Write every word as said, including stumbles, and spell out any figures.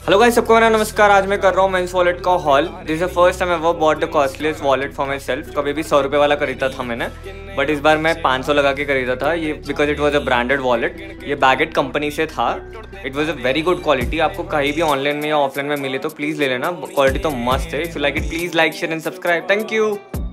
Hello guys, सबको मेरा नमस्कार। आज मैं कर रहा हूँ मेंस वॉलेट का haul. This is the first time ever bought the costliest wallet for myself. कभी भी सौ रुपये वाला खरीदा था मैंने, बट इस बार मैं पाँच सौ लगा के खरीदा था ये, because it was a branded wallet. ये बैगेट कंपनी से था। It was a very good quality. आपको कहीं भी ऑनलाइन में या ऑफलाइन में मिले तो प्लीज़ ले लेना, क्वालिटी तो मस्त है। If you like it please like share and subscribe. Thank you.